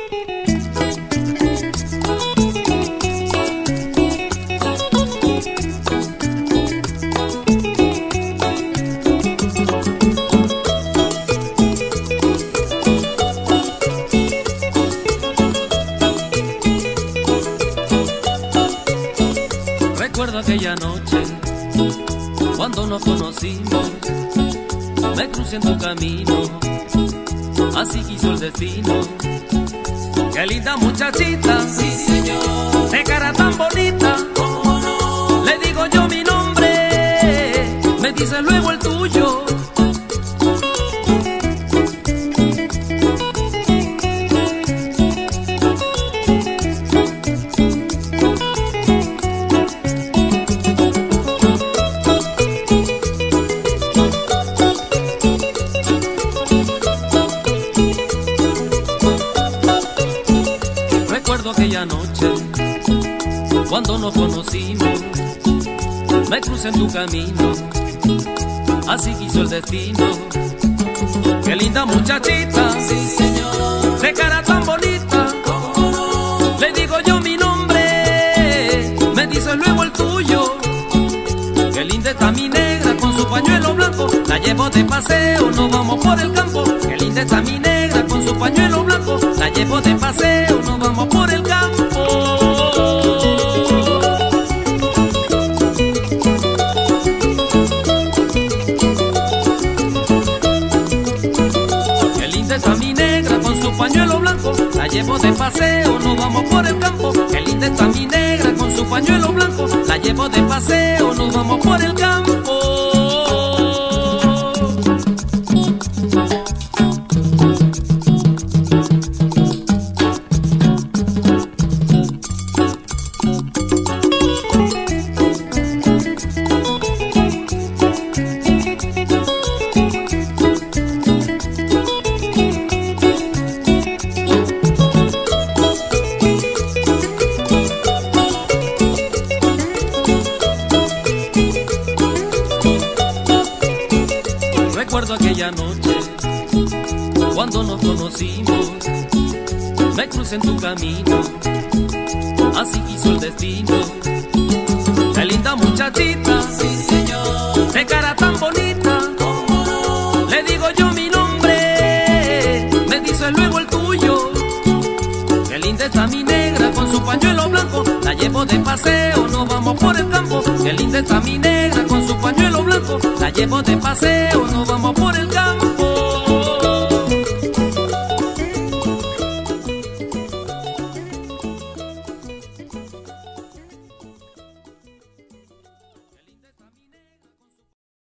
Recuerdo aquella noche cuando nos conocimos, me crucé en tu camino, así quiso el destino. Qué linda muchachita, sí señor, de cara tan bonita, cómo no. le digo yo mi nombre, me dice luego el tuyo. Recuerdo aquella noche cuando nos conocimos, me crucé en tu camino, así quiso el destino. Qué linda muchachita, Sí señor, de cara tan bonita, cómo no. le digo yo mi nombre, me dice luego el tuyo. Qué linda está mi negra con su pañuelo blanco, la llevo de paseo, nos vamos por el campo. Qué linda está mi negra con su pañuelo blanco, la llevo de paseo, nos vamos por el campo. Qué linda está mi negra con su pañuelo blanco, la llevo de paseo, nos vamos por el campo. Qué linda está mi negra con su pañuelo blanco, la llevo de paseo, nos vamos por el campo. Recuerdo aquella noche cuando nos conocimos, me crucé en tu camino, así quiso el destino. Qué linda muchachita, Sí señor, de cara tan bonita, cómo no. le digo yo mi nombre, me dice luego el tuyo. Qué linda está mi negra con su pañuelo blanco, la llevo de paseo, nos vamos por el campo. Qué linda está mi negra con su pañuelo blanco, la llevo de paseo, nos vamos por el campo.